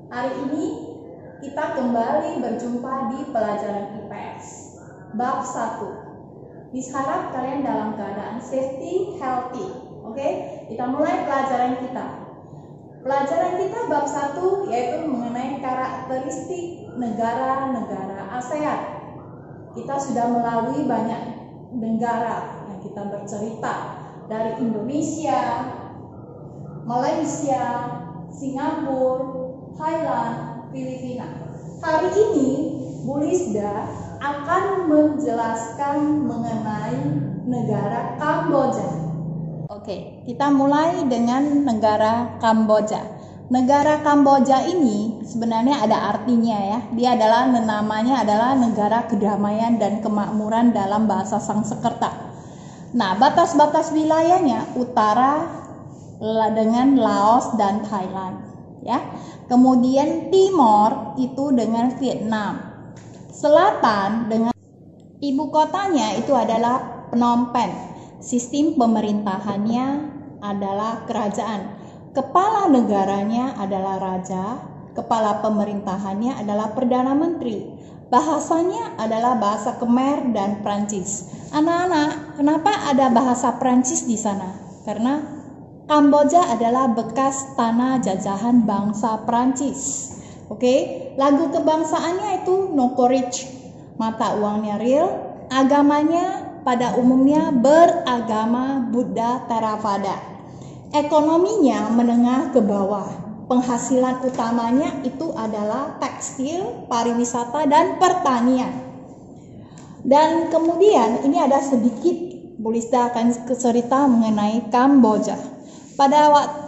Hari ini kita kembali berjumpa di pelajaran IPS bab 1. Diharap kalian dalam keadaan safety, healthy. Oke, kita mulai pelajaran kita. Pelajaran kita bab 1 yaitu mengenai karakteristik negara-negara ASEAN. Kita sudah melalui banyak negara yang kita bercerita, dari Indonesia, Malaysia, Singapura, Thailand, Filipina. Hari ini Bu Lisda akan menjelaskan mengenai negara Kamboja. Oke, kita mulai dengan negara Kamboja. Negara Kamboja ini sebenarnya ada artinya ya. Dia adalah namanya adalah negara kedamaian dan kemakmuran dalam bahasa Sanskerta. Nah, batas-batas wilayahnya utara dengan Laos dan Thailand, ya. Kemudian timur itu dengan Vietnam. Selatan dengan ibu kotanya itu adalah Phnom Penh. Sistem pemerintahannya adalah kerajaan. Kepala negaranya adalah raja, kepala pemerintahannya adalah perdana menteri. Bahasanya adalah bahasa Khmer dan Prancis. Anak-anak, kenapa ada bahasa Prancis di sana? Karena Kamboja adalah bekas tanah jajahan bangsa Prancis. Oke, lagu kebangsaannya itu Nokorich. Mata uangnya real, agamanya pada umumnya beragama Buddha Theravada. Ekonominya menengah ke bawah. Penghasilan utamanya itu adalah tekstil, pariwisata, dan pertanian. Dan kemudian ini ada sedikit Bu Lisda akan cerita mengenai Kamboja. Pada waktu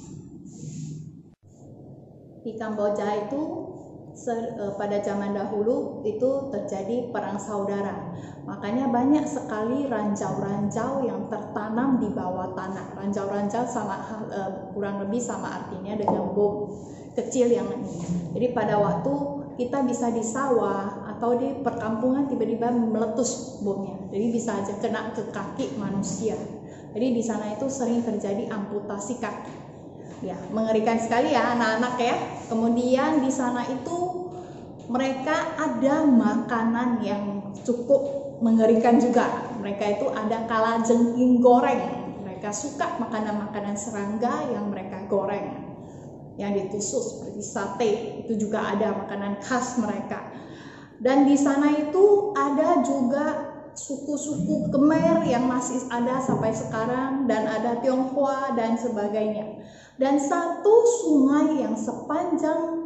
di Kamboja itu pada zaman dahulu itu terjadi perang saudara. Makanya banyak sekali ranjau-ranjau yang tertanam di bawah tanah. Ranjau-ranjau kurang lebih sama artinya dengan bom kecil yang ini. Jadi pada waktu kita bisa di sawah atau di perkampungan tiba-tiba meletus bomnya. Jadi bisa aja kena ke kaki manusia. Jadi di sana itu sering terjadi amputasi kaki. Ya, mengerikan sekali ya anak-anak ya. Kemudian di sana itu mereka ada makanan yang cukup mengerikan juga. Mereka itu ada kalajengking goreng. Mereka suka makanan-makanan serangga yang mereka goreng, yang ditusuk seperti sate. Itu juga ada makanan khas mereka. Dan di sana itu ada juga suku-suku Khmer yang masih ada sampai sekarang, dan ada Tionghoa dan sebagainya. Dan satu sungai yang sepanjang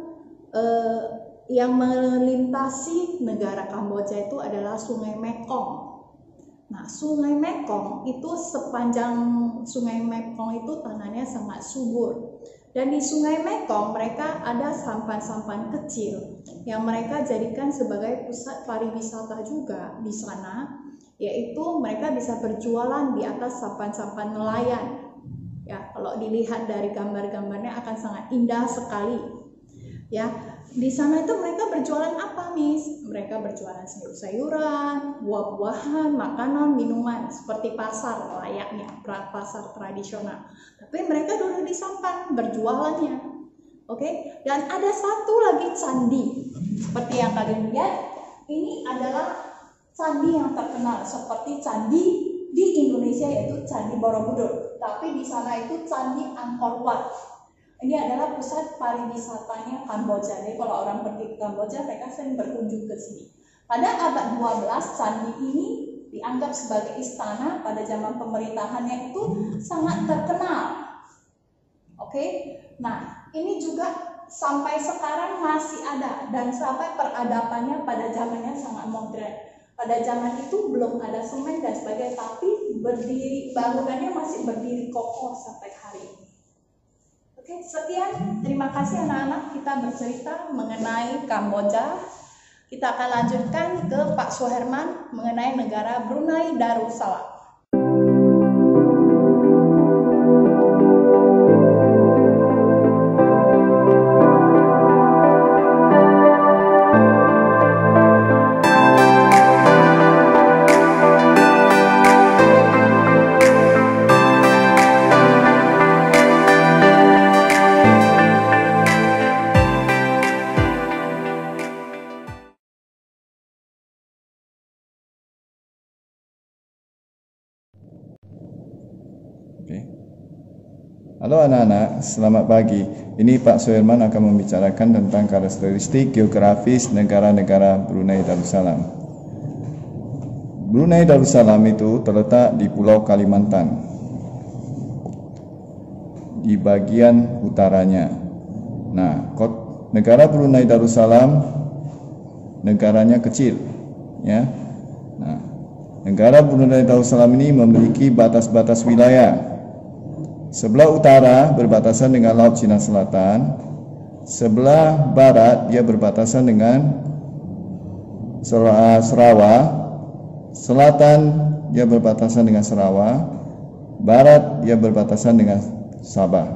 yang melintasi negara Kamboja itu adalah Sungai Mekong. Nah, Sungai Mekong itu sepanjang Sungai Mekong itu tanahnya sangat subur. Dan di Sungai Mekong mereka ada sampan-sampan kecil yang mereka jadikan sebagai pusat pariwisata juga di sana, yaitu mereka bisa berjualan di atas sampan-sampan nelayan. Ya, kalau dilihat dari gambar-gambarnya akan sangat indah sekali. Ya, di sana itu mereka berjualan apa, Miss? Mereka berjualan sayur-sayuran, buah-buahan, makanan, minuman, seperti pasar layaknya, pasar tradisional. Tapi mereka duduk di sampan berjualannya. Oke, dan ada satu lagi candi. Seperti yang kalian lihat, ini adalah candi yang terkenal seperti candi di Indonesia yaitu Candi Borobudur. Tapi di sana itu Candi Angkor Wat. Ini adalah pusat pariwisatanya Kamboja. Jadi kalau orang pergi ke Kamboja, mereka sering berkunjung ke sini. Pada abad 12, candi ini dianggap sebagai istana. Pada zaman pemerintahannya itu sangat terkenal. Oke, nah ini juga sampai sekarang masih ada, dan sampai peradabannya pada zamannya sangat modern. Pada zaman itu belum ada semen dan sebagainya, tapi bangunannya masih berdiri kokoh sampai hari ini. Oke, sekian. Terima kasih anak-anak, kita bercerita mengenai Kamboja. Kita akan lanjutkan ke Pak Suherman mengenai negara Brunei Darussalam. Halo anak-anak, selamat pagi. Ini Pak Suherman akan membicarakan tentang karakteristik geografis negara-negara Brunei Darussalam. Brunei Darussalam itu terletak di Pulau Kalimantan, di bagian utaranya. Nah, negara Brunei Darussalam negaranya kecil, ya. Nah, negara Brunei Darussalam ini memiliki batas-batas wilayah. Sebelah utara berbatasan dengan Laut Cina Selatan, sebelah barat dia berbatasan dengan Sarawak, selatan dia berbatasan dengan Sarawak, barat dia berbatasan dengan Sabah.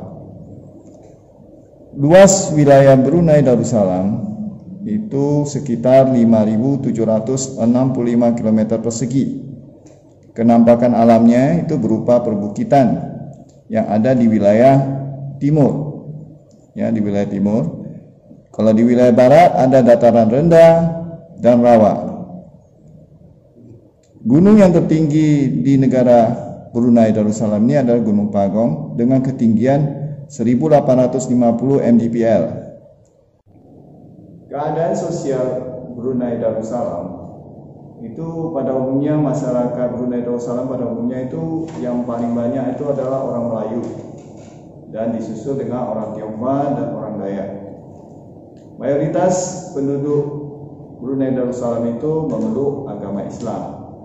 Luas wilayah Brunei Darussalam itu sekitar 5.765 km persegi. Kenampakan alamnya itu berupa perbukitan yang ada di wilayah timur, ya, di wilayah timur. Kalau di wilayah barat ada dataran rendah dan rawa. Gunung yang tertinggi di negara Brunei Darussalam ini adalah Gunung Pagong dengan ketinggian 1850 mdpl. Keadaan sosial Brunei Darussalam itu pada umumnya, masyarakat Brunei Darussalam pada umumnya itu yang paling banyak itu adalah orang Melayu dan disusul dengan orang Tionghoa dan orang Dayak. Mayoritas penduduk Brunei Darussalam itu memeluk agama Islam.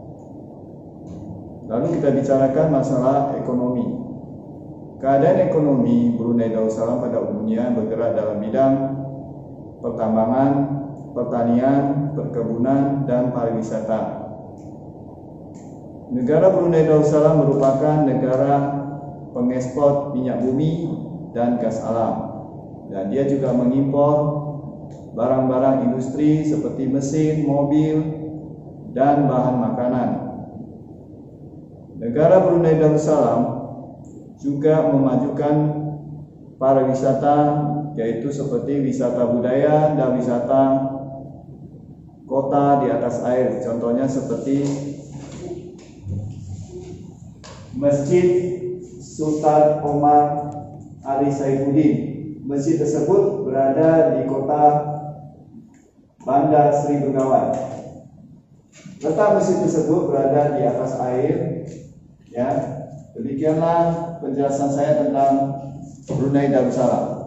Lalu kita bicarakan masalah ekonomi. Keadaan ekonomi Brunei Darussalam pada umumnya bergerak dalam bidang pertambangan, pertanian, perkebunan, dan pariwisata. Negara Brunei Darussalam merupakan negara pengekspor minyak bumi dan gas alam, dan dia juga mengimpor barang-barang industri seperti mesin, mobil, dan bahan makanan. Negara Brunei Darussalam juga memajukan pariwisata, yaitu seperti wisata budaya dan wisata kota di atas air. Contohnya seperti Masjid Sultan Omar Ali Saifuddin. Masjid tersebut berada di kota Bandar Seri Begawan. Letak masjid tersebut berada di atas air, ya. Demikianlah penjelasan saya tentang Brunei Darussalam.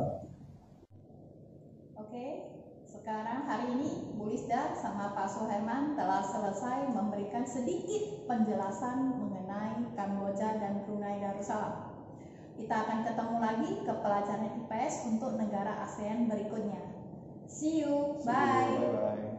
Sekarang hari ini Bu Lisda sama Pak Suherman telah selesai memberikan sedikit penjelasan mengenai Kamboja dan Brunei Darussalam. Kita akan ketemu lagi ke pelajaran IPS untuk negara ASEAN berikutnya. See you, bye.